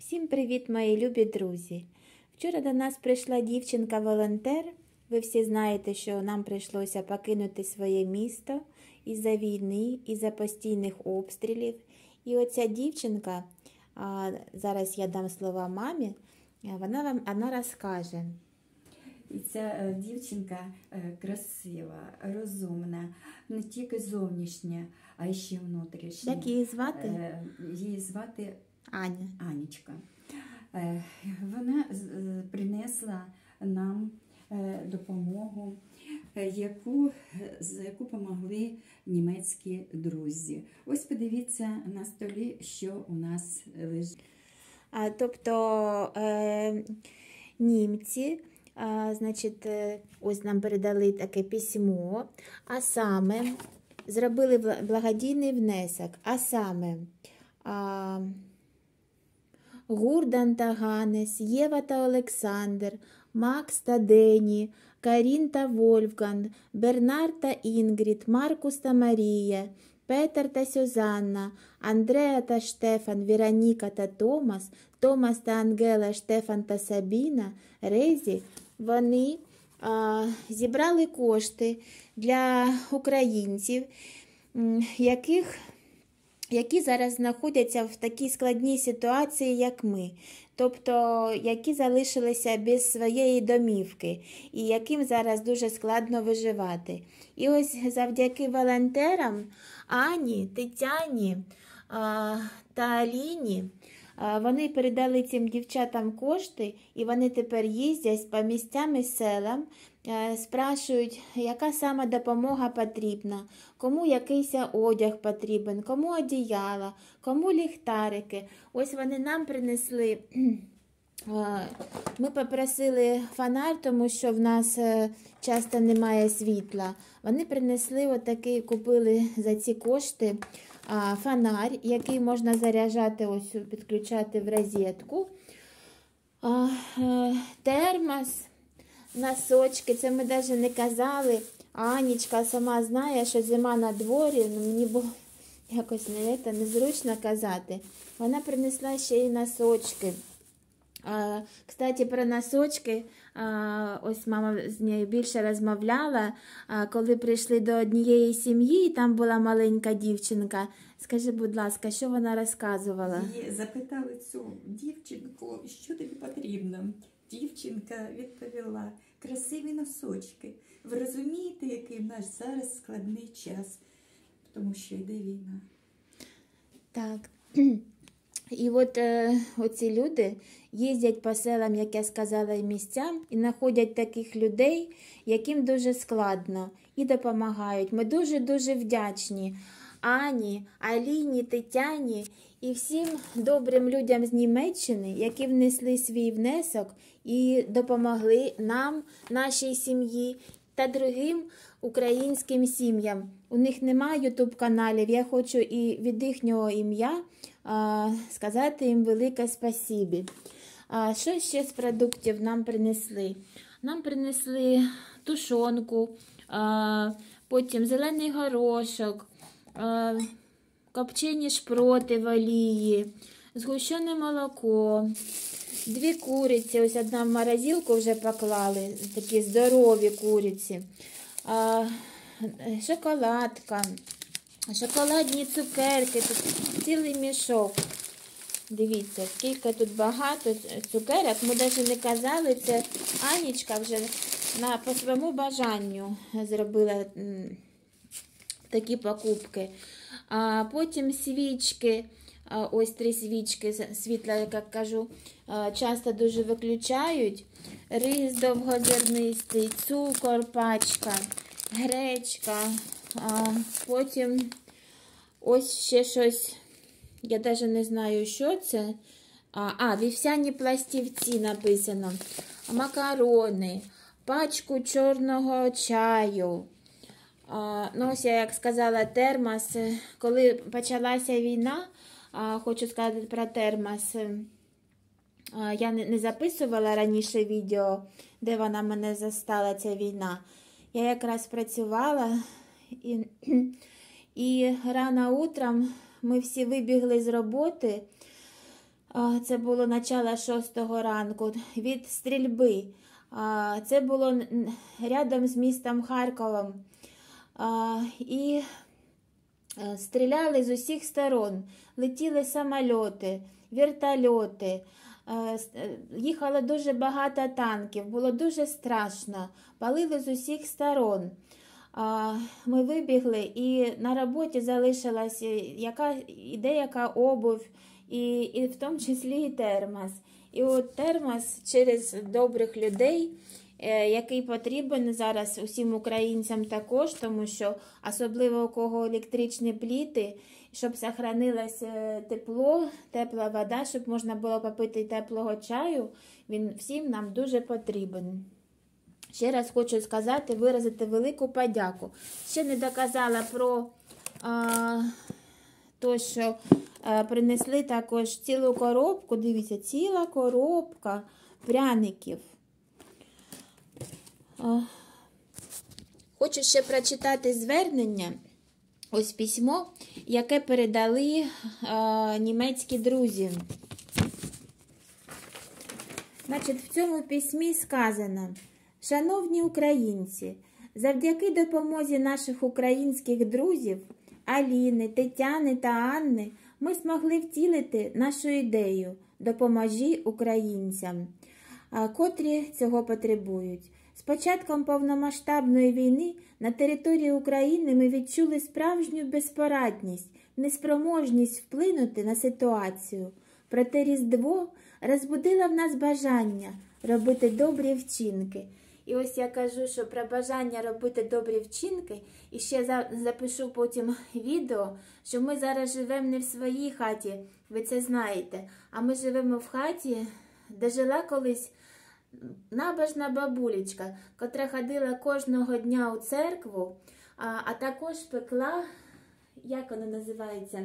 Всім привіт, мої любі друзі! Вчора до нас прийшла дівчинка-волонтер. Ви всі знаєте, що нам прийшлося покинути своє місто із-за війни, із-за постійних обстрілів. І оця дівчинка, зараз я дам слова мамі, вона розкаже. І ця дівчинка красива, розумна, не тільки зовнішня, а ще внутрішня. Як її звати? Її звати Аня. Анечка. Вона принесла нам допомогу, за яку допомогли німецькі друзі. Ось подивіться на столі, що у нас лежить. Тобто німці, значить, ось нам передали таке письмо, а саме зробили благодійний внесок, а саме Гурдан та Ганес, Єва та Олександр, Макс та Дені, Карін та Вольфганг, Бернар та Інгрід, Маркус та Марія, Петер та Сюзанна, Андреа та Штефан, Вероніка та Томас, Томас та Ангела, Штефан та Сабіна, Резі, вони зібрали кошти для українців, які зараз знаходяться в такій складній ситуації, як ми, тобто які залишилися без своєї домівки і яким зараз дуже складно виживати. І ось завдяки волонтерам Ані, Тетяні та Аліні вони передали цим дівчатам кошти, і вони тепер їздять по місцям і селам, спрашують, яка саме допомога потрібна, кому якийсь одяг потрібен, кому одіяла, кому ліхтарики. Ось вони нам принесли, ми попросили фонарь, тому що в нас часто немає світла. Вони принесли отакий, купили за ці кошти фонарь, який можна заряджати, ось підключати в розетку, термос, носочки, це ми навіть не казали. Анічка сама знає, що зима на дворі, мені було якось незручно казати. Вона принесла ще й носочки. Кстати, про носочки, ось мама з нею більше розмовляла, коли прийшли до однієї сім'ї, і там була маленька дівчинка. Скажи, будь ласка, що вона розказувала? Її запитали цю дівчинку, що тобі потрібно. Дівчинка відповіла, красиві носочки. Ви розумієте, який в нас зараз складний час, тому що йде війна. Так. І от оці люди їздять по селам, як я сказала, і місцям, і знаходять таких людей, яким дуже складно, і допомагають. Ми дуже-дуже вдячні Ані, Аліні, Тетяні і всім добрим людям з Німеччини, які внесли свій внесок і допомогли нам, нашій сім'ї та другим українським сім'ям. У них немає ютуб-каналів, я хочу і від їхнього ім'я сказати їм велике спасибі. Що ще з продуктів нам принесли? Нам принесли тушонку, потім зелений горошок, копчені шпроти в олії, згущене молоко, 2 куриці, ось одна в морозилку вже поклали, такі здорові куриці, шоколадка, шоколадні цукерки, тут цілий мішок. Дивіться, скільки тут багато цукерок, ми навіть не казали, це Анічка вже по своєму бажанню зробила такі покупки. Потім свічки, ось 3 свічки, світла, як кажу, часто дуже виключають. Рис довгозернистий, цукор, пачка, гречка, потім ось ще щось, я навіть не знаю, що це. Вівсяні пластівці написано, макарони, пачку чорного чаю. Ну, ось я, як сказала, термос. Коли почалася війна, хочу сказати про термос, я не записувала раніше відео, де вона мене застала, ця війна. Я якраз працювала, і рано утром ми всі вибігли з роботи, Це було начало 6 ранку, від стрільби. Це було рядом з містом Харковом. І стріляли з усіх сторон. Летіли самольоти, вертольоти. Їхало дуже багато танків. Було дуже страшно. Палили з усіх сторон. Ми вибігли, і на роботі залишилась деяка обувь, і в тому числі і термос. І от термос через добрих людей, який потрібен зараз усім українцям також, тому що особливо у кого електричні плити, щоб зберігалось тепло, тепла вода, щоб можна було попити теплого чаю, він всім нам дуже потрібен. Ще раз хочу сказати, виразити велику подяку. Ще не доказала про те, що принесли також цілу коробку, дивіться, ціла коробка пряників. Хочу ще прочитати звернення, ось письмо, яке передали німецькі друзі. Значить, в цьому письмі сказано: «Шановні українці, завдяки допомозі наших українських друзів Аліни, Тетяни та Анни ми змогли втілити нашу ідею «Допоможі українцям», котрі цього потребують. З початком повномасштабної війни на території України ми відчули справжню безпорадність, неспроможність вплинути на ситуацію. Проте Різдво розбудило в нас бажання робити добрі вчинки. І ось я кажу, що про бажання робити добрі вчинки, і ще запишу потім відео, що ми зараз живемо не в своїй хаті, ви це знаєте, а ми живемо в хаті, де жила колись набожна бабулечка, котра ходила кожного дня у церкву, а також пекла, як вона називається,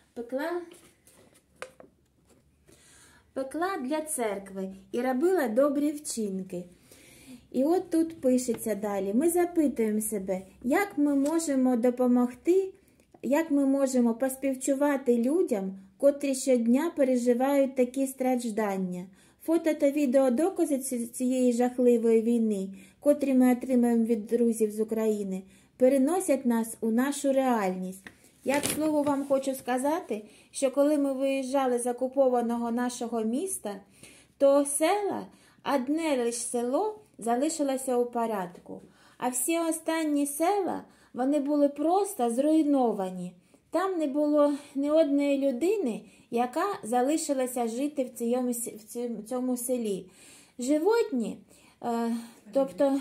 пекла для церкви і робила добрі вчинки. І от тут пишеться далі. Ми запитуємо себе, як ми можемо допомогти, як ми можемо поспівчувати людям, котрі щодня переживають такі страждання. Фото та відеодокази цієї жахливої війни, котрі ми отримаємо від друзів з України, переносять нас у нашу реальність. Я, к слову, вам хочу сказати, що коли ми виїжджали з окупованого нашого міста, то села, одне лише село залишилося у порядку. А всі останні села, вони були просто зруйновані. Там не було ні одної людини, яка залишилася жити в цьому селі. Животні, тобто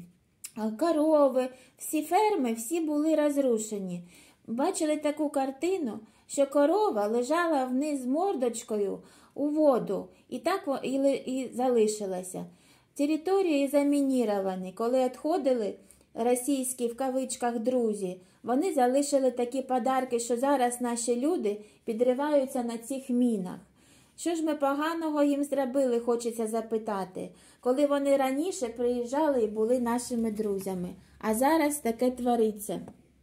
корови, всі ферми, всі були розрушені. Бачили таку картину, що корова лежала вниз мордочкою у воду і так і залишилася. Території замініровані. Коли відходили російські, в кавичках, друзі, вони залишили такі подарки, що зараз наші люди підриваються на цих мінах. Що ж ми поганого їм зробили, хочеться запитати, коли вони раніше приїжджали і були нашими друзями, а зараз таке твориться.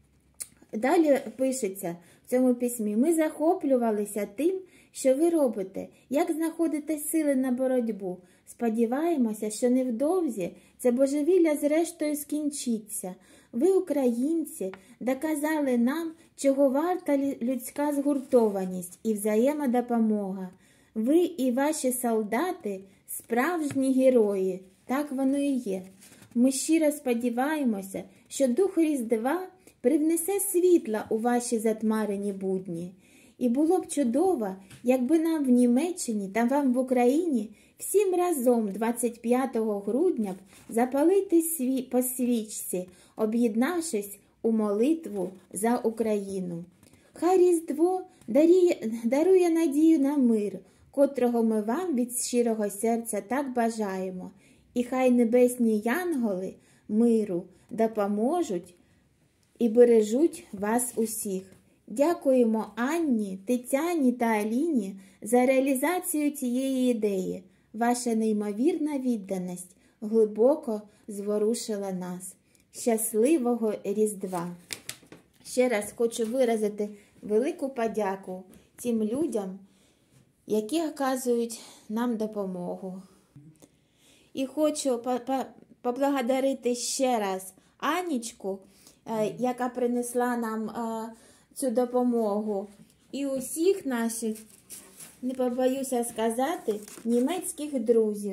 Далі пишеться в цьому письмі: ми захоплювалися тим, що ви робите, як знаходите сили на боротьбу. Сподіваємося, що невдовзі це божевілля зрештою скінчиться. Ви, українці, доказали нам, чого варта людська згуртованість і взаємодопомога. Ви і ваші солдати – справжні герої. Так воно і є. Ми щиро сподіваємося, що Дух Різдва привнесе світла у ваші затьмарені будні. І було б чудово, якби нам в Німеччині та вам в Україні всім разом 25 грудня запалити по свічці, об'єднавшись у молитву за Україну. Хай Різдво дарує надію на мир, котрого ми вам від щирого серця так бажаємо. І хай небесні янголи миру допоможуть і бережуть вас усіх. Дякуємо Анні, Тетяні та Аліні за реалізацію цієї ідеї. Ваша неймовірна відданість глибоко зворушила нас. Щасливого Різдва! Ще раз хочу виразити велику подяку тим людям, які оказують нам допомогу. І хочу поблагодарити ще раз Анічку, яка принесла нам цю допомогу, і усіх наших, не побоюся сказати, німецьких друзів,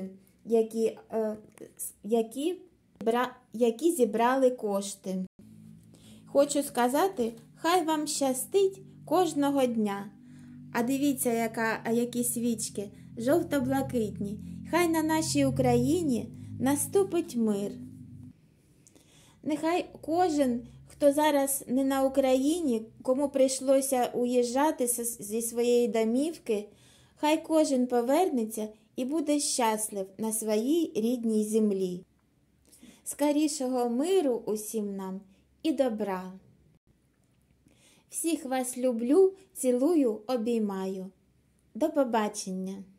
які зібрали кошти. Хочу сказати, хай вам щастить кожного дня. А дивіться, які свічки, жовто-блакитні. Хай на нашій Україні наступить мир. Нехай кожен, хто зараз не на Україні, кому прийшлося уїжджати зі своєї домівки, хай кожен повернеться і буде щаслив на своїй рідній землі. Скорішого миру усім нам і добра. Всіх вас люблю, цілую, обіймаю. До побачення!